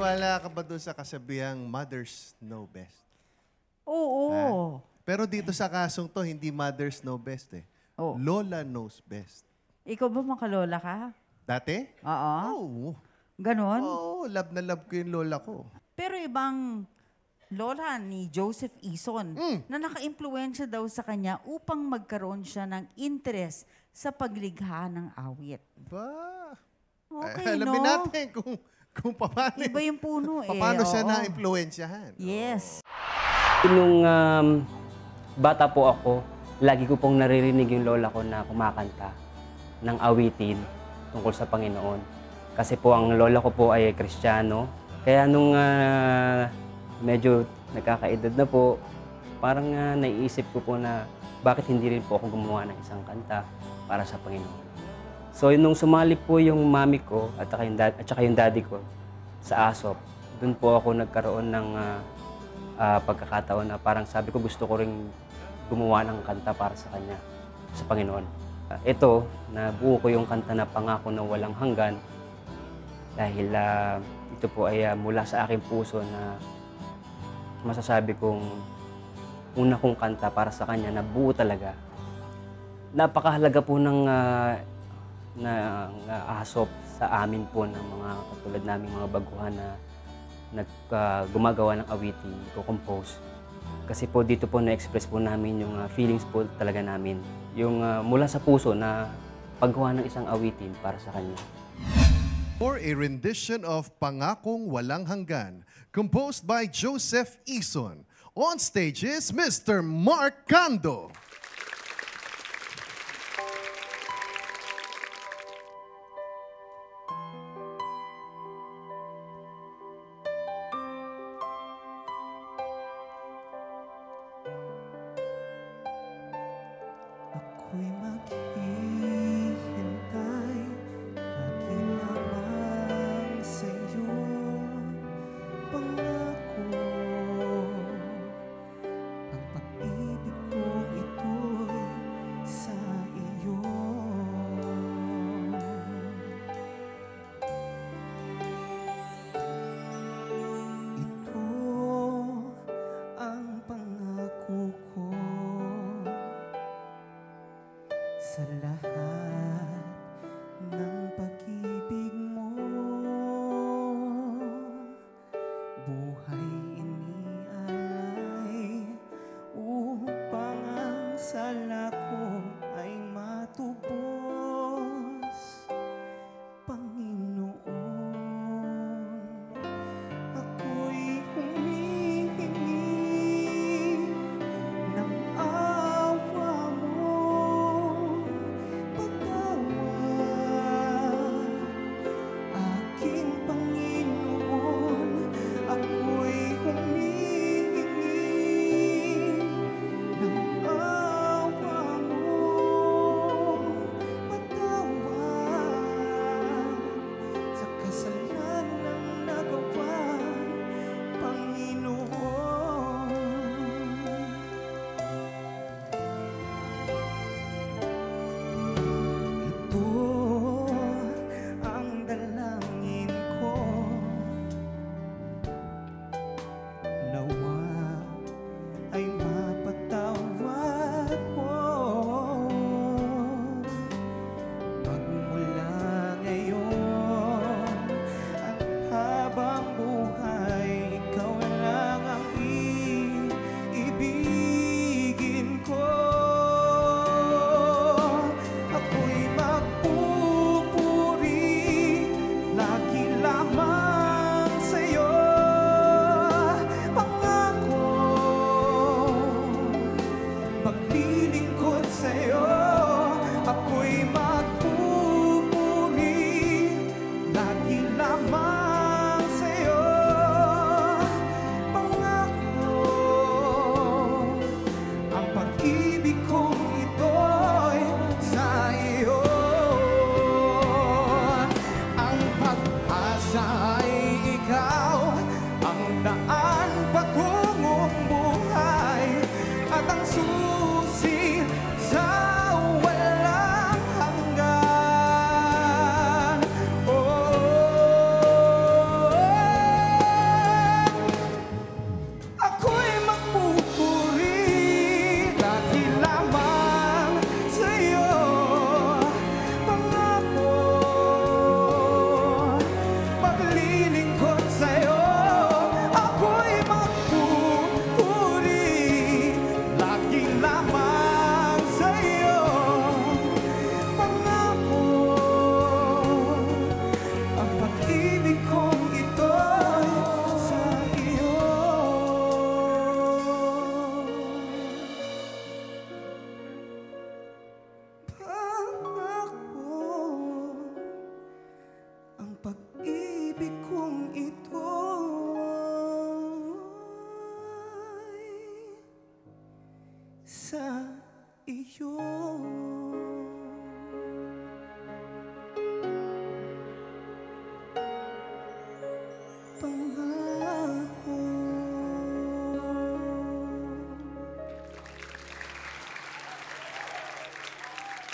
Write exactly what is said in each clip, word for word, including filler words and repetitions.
Naniniwala ka ba doon sa kasabihang mothers know best? Oo. Pero dito sa kasong to, hindi mothers know best eh. Oh. Lola knows best. Ikaw ba makalola ka? Dati? Oo. Oo. Ganon? Oo, love na love ko yung lola ko. Pero ibang lola ni Joseph Ison Mm. na naka-impluensya daw sa kanya upang magkaroon siya ng interest sa paglikha ng awit. Ba? Okay, Ay, alamin no? natin kung, kung paano, Iba yung puno eh. paano siya oo. na-impluensyahan. Yes. Nung um, bata po ako, lagi ko pong naririnig yung lola ko na kumakanta ng awitin tungkol sa Panginoon. Kasi po ang lola ko po ay Kristiyano. Kaya nung uh, medyo nagkakaedad na po, parang uh, naiisip ko po na bakit hindi rin po ako gumawa ng isang kanta para sa Panginoon. So nung sumali po yung mami ko at saka yung, dad, at saka yung daddy ko sa ASOP, doon po ako nagkaroon ng uh, uh, pagkakataon na parang sabi ko gusto ko rin gumawa ng kanta para sa kanya, sa Panginoon. Uh, ito, nabuo ko yung kanta na Pangako na Walang Hanggan dahil uh, ito po ay uh, mula sa aking puso na masasabi kong una kong kanta para sa kanya na buo talaga. Napakahalaga po ng uh, na uh, ASOP sa amin po ng mga katulad naming mga baguhan na nag, uh, gumagawa ng awitin, co-compose. Kasi po dito po na-express po namin yung uh, feelings po talaga namin. Yung uh, mula sa puso na paggawa ng isang awitin para sa kanya. For a rendition of Pangakong Walang Hanggan, composed by Joseph Ison. On stage is Mister Mark Cando. Ako'y maghihintay lagi lamang sa'yo, pangako. Ang pag-ibig kong ito'y sa iyo. Ito ang pangako ko sa lahat ng pag-ibig mo. Buhay inialay upang ang sala ko ay matubos, Panginoon. Ako'y humihingi ng awa mo, pagkat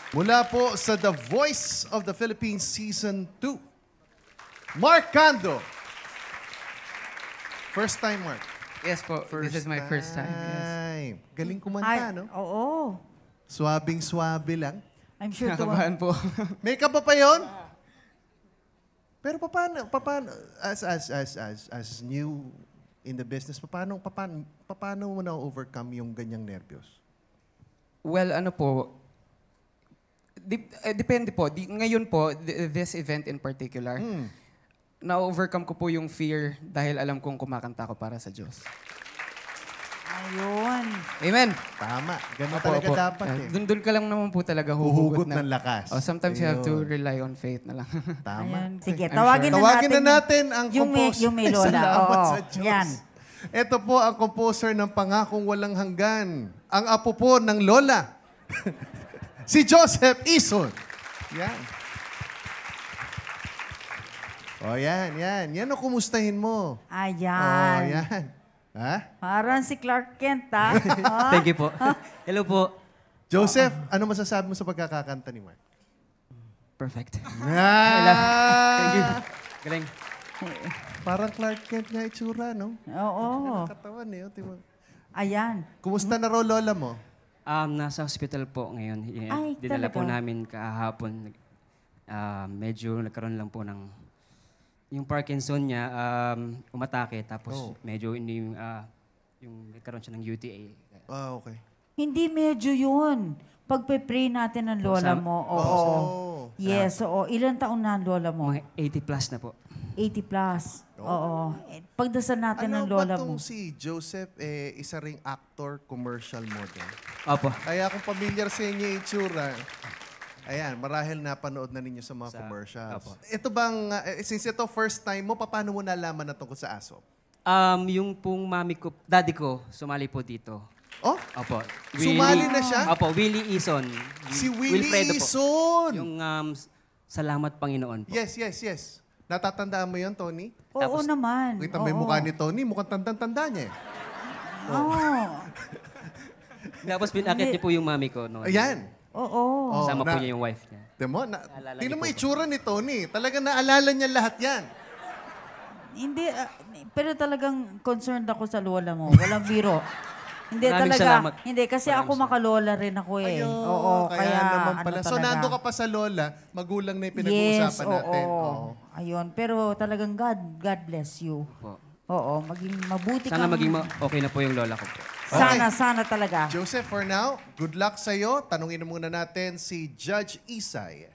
Mula po sa The Voice of the Philippines Season two, Mark Cando. First time, Mark. Yes po, this is my first time. Yes. time. Galing Ay, kumanta, no? oo. Swabing-swabe lang. I'm sure to... Nakabahan po. Makeup pa pa yun? Pero paano, paano, as, as, as, as, as new in the business, paano, paano, paano mo na-overcome yung ganyang nervyos? Well, ano po, dip, eh, depende po. Di, ngayon po, th- this event in particular, Hmm. na-overcome ko po yung fear dahil alam kong kumakanta ko para sa Diyos. Ayun. Amen! Tama. Ganun Opo, talaga opo. dapat Ah, eh. Dun, dun ka lang naman po talaga Huhugot huhugot, na. ng lakas. Oh, sometimes you have to Ayun. rely on faith na lang. Tama. Ayun. Sige, I'm tawagin sure. na Tawagin natin. na natin ang yung may, composer. yung may lola. Salamat Oo. sa Diyos. Yan. Ito po ang composer ng Pangakong Walang Hanggan. Ang apo po ng lola. Si Joseph Ison. Yan. O yan, yan. Yan o kumustahin mo. Ayan. O yan. Ha? Parang si Clark Kent, ha? Ah, Thank you po. Hello po. Joseph, ano masasabi mo sa pagkakakanta ni Mark? Perfect. Ah! Galing. Parang Clark Kent nga itsura, no? Oo. Katawan eh. oh, diba? Ayan. Kumusta na raw lola mo? Um, nasa hospital po ngayon. I- Ay, Dinala po talaga? namin kahapon. Ah, medyo nagkaroon lang po ng... Yung Parkinson niya, um, umatake. Tapos Oh. medyo hindi yung... ah, yung nagkaroon siya ng U T A. Ah, okay. Hindi medyo yun. Pagpe-pray natin ng lola Sa- mo. Oo. Oh. Yes, oo. Ilan taon na ang lola mo? Mga eighty plus na po. eighty plus. Oo. Eh, Pagdasal natin Ano ng ba lola tong mo. si Joseph, eh, isa ring actor, commercial model? Opo. Kaya kung familiar sa inyo yung itsura, ayan, marahil napanood na ninyo sa mga Sa- commercials. Apo. Ito bang, uh, eh, since ito first time mo, paano mo nalaman na tungkol sa aso? Um, yung pong mami ko, daddy ko, sumali po dito. Oh, Opo. sumali na siya? Opo, Willie Ison. Si Willie Wilfredo po. Ison! Yung um, s- Salamat Panginoon po. Yes, yes, yes. Natatandaan mo yun, Tony? Oo Tapos- naman. Kita mo yung Oo. mukha ni Tony, mukhang tandang-tanda niya eh. Oo. Tapos pinakit niyo po yung mami ko. No? Ayan. Oo. Oh, Kasama na- po niya yung wife niya. Tignan mo, na, Naalala tingnan niyo mo po itsura ni Tony. Talaga naalala niya lahat yan. Hindi, ah, pero talagang concerned ako sa lola mo. Walang biro. Hindi Maraming talaga. salamat. Hindi, kasi Maraming ako makalola rin ako eh. Ayun, Oo, kaya, kaya, naman ano pala. so, talaga. nando ka pa sa lola, magulang na yung Yes, pinag-uusapan oo. natin. Oo. Ayun, pero talagang God, God bless you. Po. Oo, maging mabuti Sana kang- maging ma- okay na po yung lola ko po. Sana, sana talaga. Joseph, for now, good luck sa'yo. Tanungin na muna natin si Judge Isay.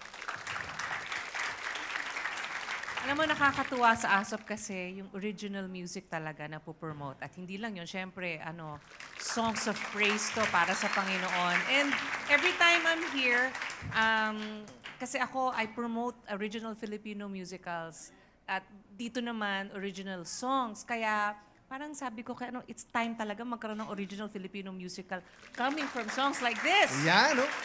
Alam mo, nakakatuwa sa ASOP kasi yung original music talaga na po-promote. At hindi lang yun, syempre, ano, songs of praise to para sa Panginoon. And every time I'm here, um, kasi ako, I promote original Filipino musicals. At dito naman, original songs. Kaya parang sabi ko, kaya, ano, it's time talaga magkaroon ng original Filipino musical coming from songs like this. Yan, no?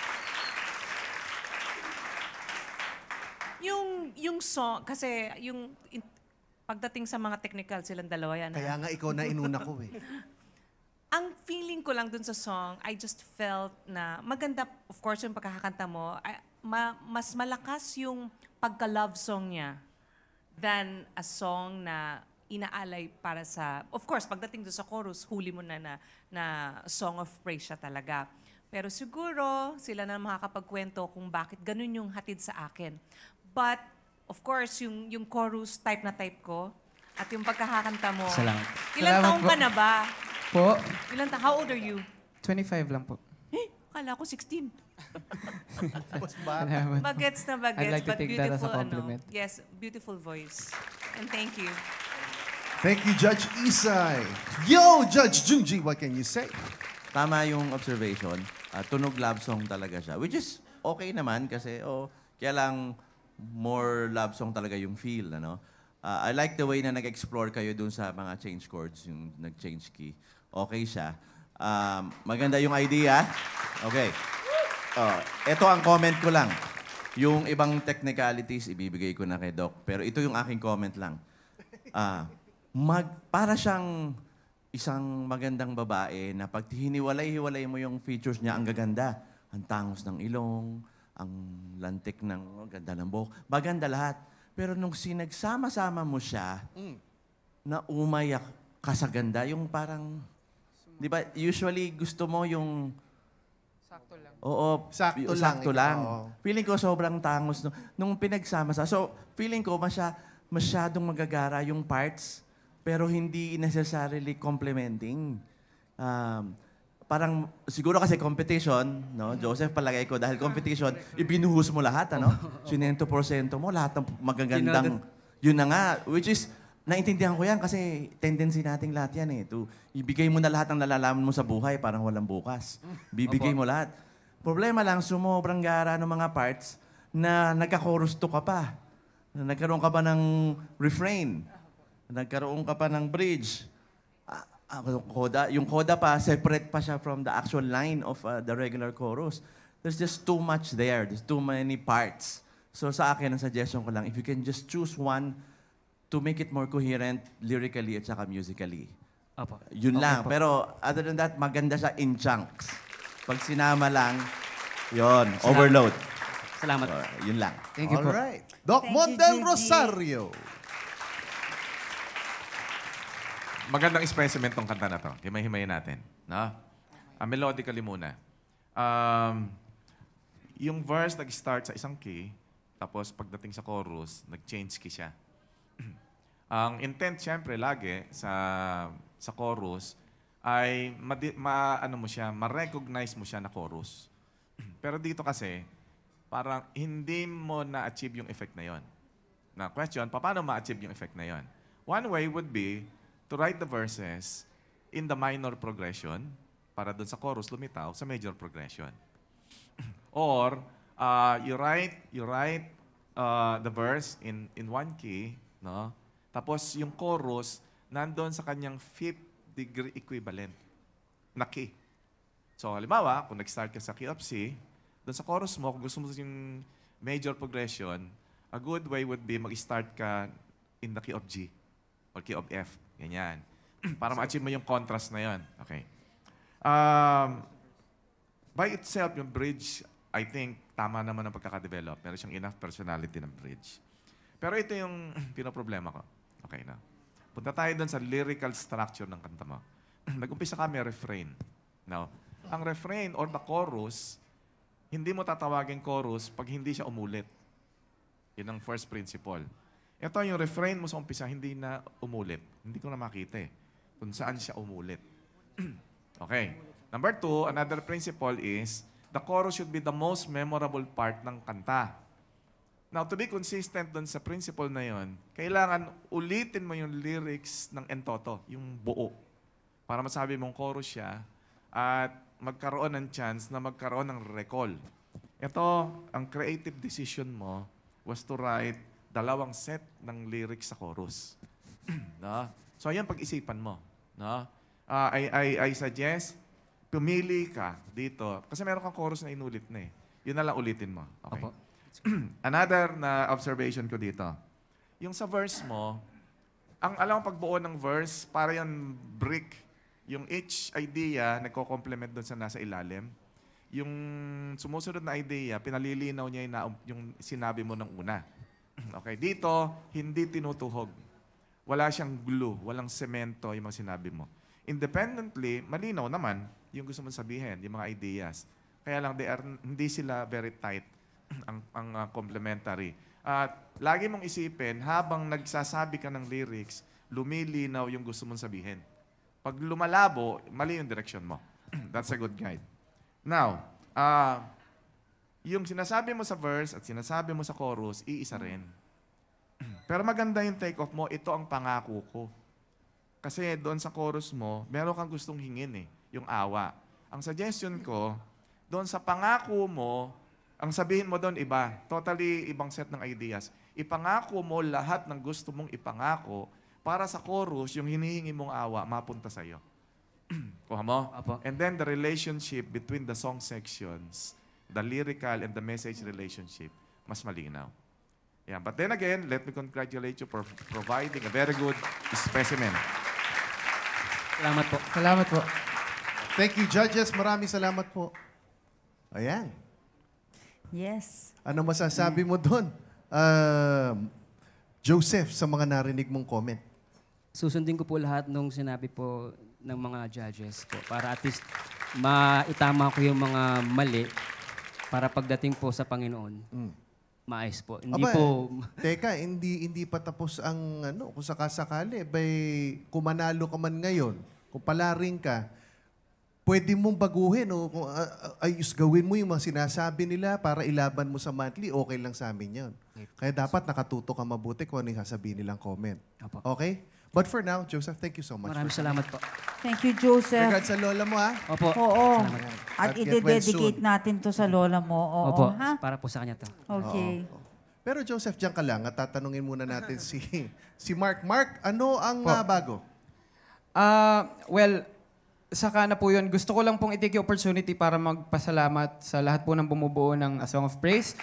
Yung, yung song, kasi yung in- pagdating sa mga technical, silang dalawa yan. ha? Kaya nga ikaw na inuna ko eh. Ang feeling ko lang dun sa song, I just felt na maganda, of course, yung pagkakanta mo, ay, ma- mas malakas yung pagka-love song niya than a song na inaalay para sa... Of course, pagdating doon sa chorus, huli mo na na, na song of praise siya talaga. Pero siguro, sila na makakapagkwento kung bakit ganun yung hatid sa akin. But, of course, yung, yung chorus, type na type ko, at yung pagkakakanta mo... Salamat. Ilan Salamat taong po. ka na ba? Po, Ilan ta? How old are you? twenty-five lang po. Eh, akala ko sixteen. Tapos ba? Salamat. Bagets na bagets, I'd like to but take that as beautiful, a compliment. ano. Yes, beautiful voice. And thank you. Thank you, Judge Isay. Yo, Judge Junji, what can you say? Tama yung observation. Ah, tunog love song talaga siya. Which is okay naman kasi, oh, kaya lang more love song talaga yung feel, ano? Ah, I like the way na nag-explore kayo dun sa mga change chords, yung nag-change key. Okay siya. Um, maganda yung idea. Okay. Oh, ito ang comment ko lang. Yung ibang technicalities, ibibigay ko na kay Doc. Pero ito yung aking comment lang. Ah, mag, para siyang isang magandang babae na pag hiniwalay-hiwalay mo yung features niya, ang gaganda. ang tangos ng ilong, ang lantik ng oh, ganda ng buhok. Maganda lahat. Pero nung sinagsama-sama mo siya, na umayak ka sa ganda, yung parang, di ba, usually gusto mo yung, Sakto lang. oo, Sakto y- lang, sakto ikaw, lang. oo. Feeling ko sobrang tangos. Nung, nung pinagsama sa, so feeling ko masya, masyadong magagara yung parts, pero hindi necessarily complementing. Um, parang, siguro kasi competition, no? Joseph, palagay ko, dahil competition, ibinuhos mo lahat, ano? Sinento porsyento mo, lahat ng magagandang, yun na nga, which is, naintindihan ko yan kasi tendency nating lahat yan eh. To, ibigay mo na lahat ng nalalaman mo sa buhay, parang walang bukas. Bibigay mo lahat. Problema lang, sumobrang gara ng mga parts na nagka-chorus to ka pa. Na nagkaroon ka pa ng refrain. Nagkaroon ka pa ng bridge. Ah, ah, yung coda, yung coda pa, separate pa siya from the actual line of uh, the regular chorus. There's just too much there. There's too many parts. So sa akin, ang suggestion ko lang, if you can just choose one to make it more coherent lyrically at saka musically. Opo. Yun Okay lang. po. Pero other than that, maganda siya in chunks. Pag sinama lang, yun, overload. Salamat. So, yun lang. Thank you po. Alright. Doc Thank you, Mondel Gigi. Rosario. Magandang specimen tong kanta na to. Himay-himayin natin. No? Ah, melodically muna. Um, yung verse nag-start sa isang key, tapos pagdating sa chorus, nag-change key siya. Ang intent, siyempre, lagi sa sa chorus ay madi, ma, ano mo siya, ma-recognize mo siya na chorus. Pero dito kasi, parang hindi mo na-achieve yung effect na yon. Na question, paano ma-achieve yung effect na yon? One way would be to write the verses in the minor progression para doon sa chorus lumitaw sa major progression. Or uh, you write you write uh, the verse in in one key, no? Tapos yung chorus nandoon sa kanyang fifth degree equivalent na key. So halimbawa, kung nag-start ka sa key of C, doon sa chorus mo, kung gusto mo yung major progression, a good way would be mag-start ka in the key of G or key of F. Ganyan. Para ma-achieve mo yung contrast na yon. Okay. Um, by itself, yung bridge, I think, tama naman ang pagkakadevelop. Meron siyang enough personality ng bridge. Pero ito yung pinoproblema ko. Okay na. Punta tayo doon sa lyrical structure ng kanta mo. Nag-umpisa kami refrain. Now, ang refrain or the chorus, hindi mo tatawagin chorus pag hindi siya umulit. Yun ang first principle. Ito yung refrain mo sa umpisa, hindi na umulit. Hindi ko na makita eh. Kung saan siya umulit. Okay. Number two, another principle is, the chorus should be the most memorable part ng kanta. Now, to be consistent dun sa principle na yon, kailangan ulitin mo yung lyrics ng entoto, yung buo. Para masabi mong chorus siya at magkaroon ng chance na magkaroon ng recall. Ito, ang creative decision mo was to write dalawang set ng lyrics sa chorus. No? So, ayan pag-isipan mo. No? Uh, I, I, I suggest, pumili ka dito. Kasi meron kang chorus na inulit na eh. Yun na lang ulitin mo. Okay? Opo. Another na observation ko dito. Yung sa verse mo, ang alam mo pagbuo ng verse, para yung brick. Yung each idea, nagko-complement doon sa nasa ilalim. Yung sumusunod na idea, pinalilinaw niya yung, na, yung sinabi mo ng una. Okay, dito, hindi tinutuhog. Wala siyang glue, walang semento yung mga sinabi mo. Independently, malinaw naman yung gusto mong sabihin, yung mga ideas. Kaya lang, they are, hindi sila very tight ang, ang uh, complementary. At lagi mong isipin, habang nagsasabi ka ng lyrics, lumilinaw yung gusto mong sabihin. Pag lumalabo, mali yung direction mo. That's a good guide. Now, uh, yung sinasabi mo sa verse at sinasabi mo sa chorus, iisa rin. Pero maganda yung take-off mo, ito ang pangako ko. Kasi doon sa chorus mo, meron kang gustong hingin eh, yung awa. Ang suggestion ko, doon sa pangako mo, ang sabihin mo doon iba, totally ibang set ng ideas. Ipangako mo lahat ng gusto mong ipangako para sa chorus, yung hinihingi mong awa, mapunta sa'yo. Kuha mo? Apo. And then the relationship between the song sections, the lyrical and the message relationship, mas malinaw. Yeah, but then again, let me congratulate you for providing a very good specimen. Salamat po. Salamat po. Thank you, judges. Maraming salamat po. Ayan. Yes. Ano masasabi mo doon, um, Joseph, sa mga narinig mong comment? Susundin ko po lahat nung sinabi po ng mga judges po para at least maitama ko yung mga mali para pagdating po sa Panginoon, Mm. maayos po. Hindi Aba, po... Teka, hindi hindi pa tapos ang ano, kung sakasakali, bay, kung manalo ka man ngayon, kung palaring ka, pwede mong baguhin o kung uh, ayos gawin mo yung mga sinasabi nila para ilaban mo sa monthly, okay lang sa amin yun. Kaya dapat nakatuto ka mabuti kung ano yung sasabihin nilang comment. Opo. Okay? But for now, Joseph, thank you so much. Maraming for salamat po. Thank you, Joseph. Regards sa lola mo, ha? Opo. Oo. Salamat. At At get well i-dedicate soon. natin to sa lola mo. Oo, Opo. ha? Para po sa kanya to. Okay. Oo. Pero Joseph, diyan ka lang at tatanungin muna natin si si Mark. Mark, ano ang Po. ah, bago? Ah, well, saka na po yun. Gusto ko lang pong i-take yung opportunity para magpasalamat sa lahat po ng bumubuo ng A Song of Praise.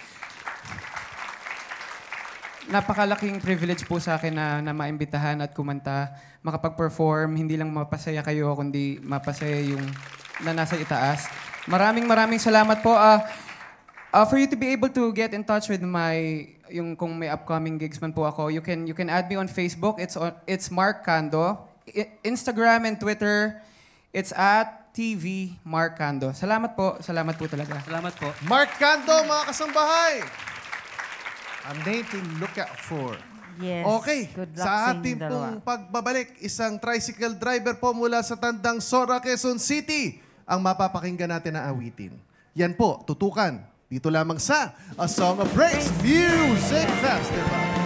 Napakalaking privilege po sa akin na, na maimbitahan at kumanta, makapag-perform, hindi lang mapasaya kayo, kundi mapasaya yung na nasa itaas. Maraming maraming salamat po. Uh, uh, for you to be able to get in touch with my, yung kung may upcoming gigs man po ako, you can you can add me on Facebook. It's on, it's Mark Cando. I- Instagram and Twitter, it's at T V Mark Cando. Salamat po. Salamat po talaga. Salamat po. Mark Cando, mga kasambahay! A name to look out for. Yes. Okay, Good luck sa sa ating inyong pong dalawa. pagbabalik, isang tricycle driver po mula sa Tandang Sora, Quezon City ang mapapakinggan natin na awitin. Yan po, tutukan. Dito lamang sa A Song of Praise Music Festival.